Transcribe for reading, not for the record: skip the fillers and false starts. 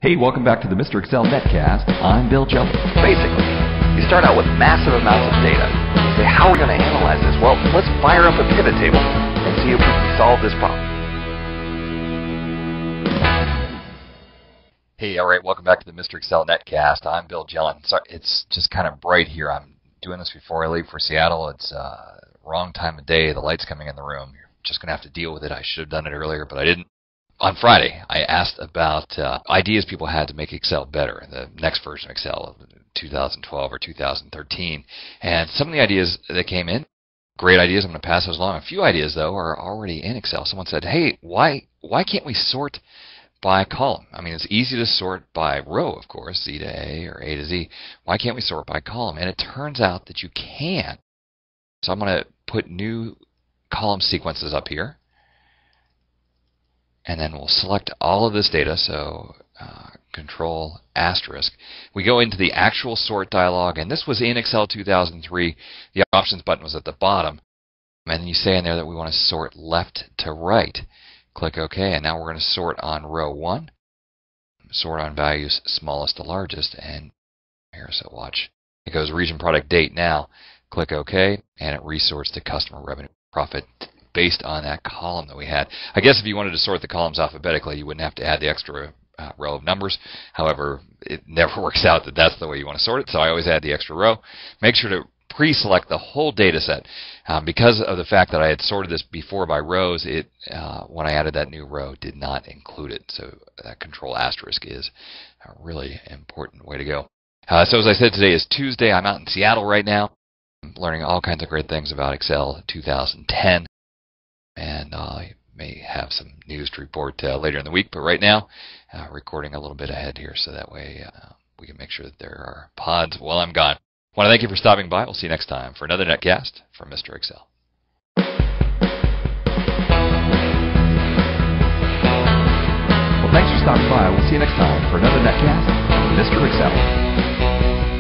Hey, welcome back to the Mr. Excel Netcast. I'm Bill Jelly. Basically, you start out with massive amounts of data. You say, how are we going to analyze this? Well, let's fire up a pivot table and see if we can solve this problem. Hey, all right, welcome back to the Mr. Excel Netcast. I'm Bill Jellin. Sorry, it's just kind of bright here. I'm doing this before I leave for Seattle. It's wrong time of day. The light's coming in the room. You're just going to have to deal with it. I should have done it earlier, but I didn't. On Friday, I asked about ideas people had to make Excel better, the next version of Excel, 2012 or 2013. And some of the ideas that came in, great ideas, I'm going to pass those along. A few ideas, though, are already in Excel. Someone said, hey, why can't we sort by column? I mean, it's easy to sort by row, of course, Z to A or A to Z. Why can't we sort by column? And it turns out that you can. So I'm going to put new column sequences up here. And then we'll select all of this data, so Control asterisk. We go into the actual sort dialog, and this was in Excel 2003. The options button was at the bottom. And then you say in there that we want to sort left to right. Click OK, and now we're going to sort on row 1. Sort on values smallest to largest, and here, so watch. It goes region, product, date now. Click OK, and it resorts to customer revenue profit based on that column that we had. I guess if you wanted to sort the columns alphabetically, you wouldn't have to add the extra row of numbers. However, it never works out that that's the way you want to sort it, so I always add the extra row. Make sure to pre-select the whole data set. Because of the fact that I had sorted this before by rows, when I added that new row, did not include it. So that Control asterisk is a really important way to go. So as I said, today is Tuesday. I'm out in Seattle right now. I'm learning all kinds of great things about Excel 2010. And I may have some news to report later in the week, but right now, recording a little bit ahead here, so that way we can make sure that there are pods while I'm gone. I want to thank you for stopping by. We'll see you next time for another Netcast from Mr. Excel. Well, thanks for stopping by. We'll see you next time for another Netcast from Mr. Excel.